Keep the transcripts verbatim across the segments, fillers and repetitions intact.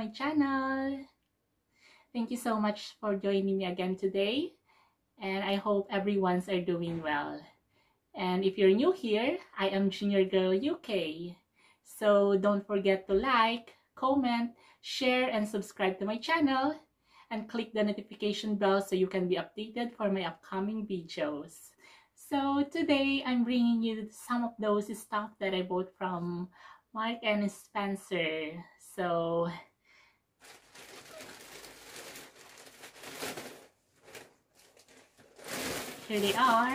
my channel. Thank you so much for joining me again today, and I hope everyone's are doing well. And if you're new here, I am Junior Girl U K. So don't forget to like, comment, share, and subscribe to my channel, and click the notification bell so you can be updated for my upcoming videos. So today I'm bringing you some of those stuff that I bought from Marks and Spencer. So here they are.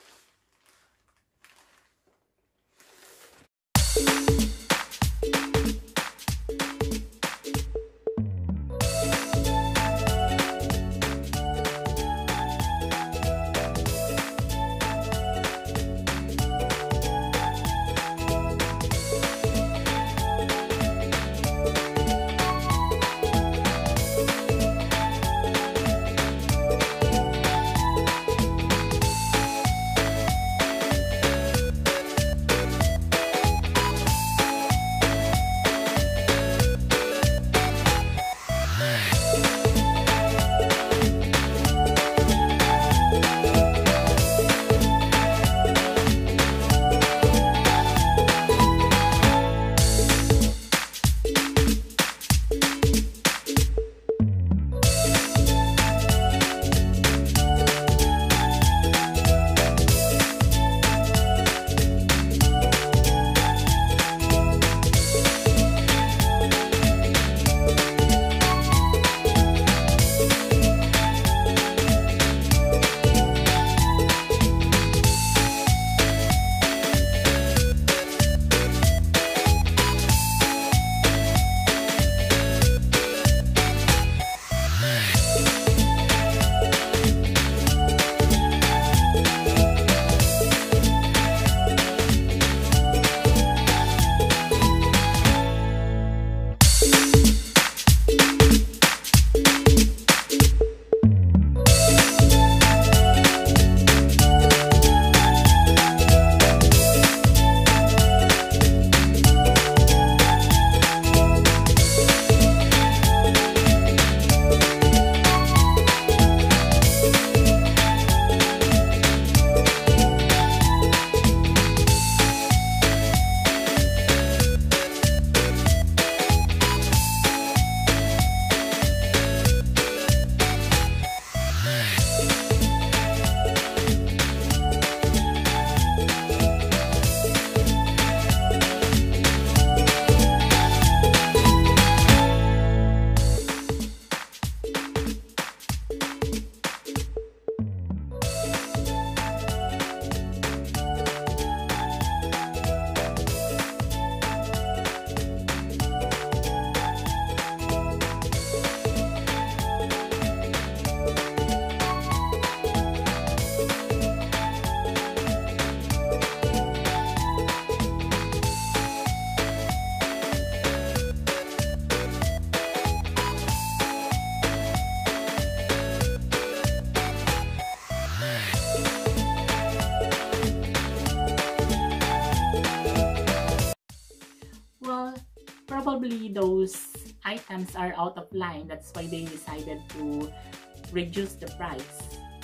Well, probably those items are out of line. That's why they decided to reduce the price.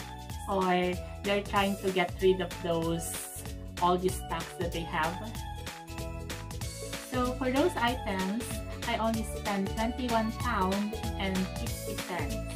Or they're trying to get rid of those all the stocks that they have. So for those items, I only spent twenty-one pounds and fifty cents.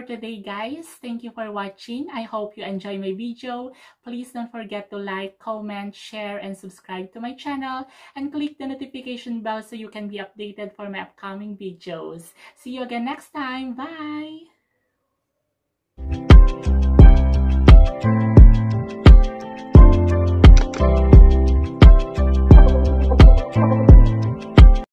for today, guys. Thank you for watching. I hope you enjoy my video. Please don't forget to like, comment, share, and subscribe to my channel. And click the notification bell so you can be updated for my upcoming videos. See you again next time. Bye!